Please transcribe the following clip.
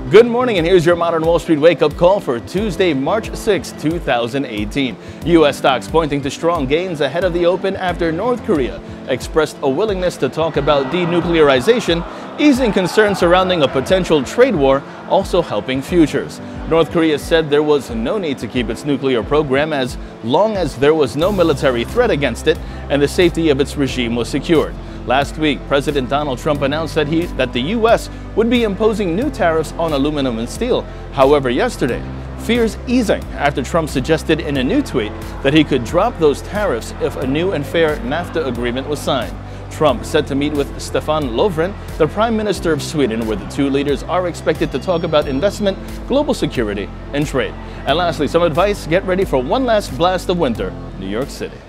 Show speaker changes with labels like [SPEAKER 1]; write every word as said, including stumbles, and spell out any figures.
[SPEAKER 1] Good morning, and here's your Modern Wall Street wake-up call for Tuesday, March sixth, two thousand eighteen. U S stocks pointing to strong gains ahead of the open after North Korea expressed a willingness to talk about denuclearization, easing concerns surrounding a potential trade war, also helping futures. North Korea said there was no need to keep its nuclear program as long as there was no military threat against it and the safety of its regime was secured. Last week, President Donald Trump announced that, he, that the U S would be imposing new tariffs on aluminum and steel. However, yesterday, fears easing after Trump suggested in a new tweet that he could drop those tariffs if a new and fair NAFTA agreement was signed. Trump set to meet with Stefan Löfven, the Prime Minister of Sweden, where the two leaders are expected to talk about investment, global security, and trade. And lastly, some advice: get ready for one last blast of winter, New York City.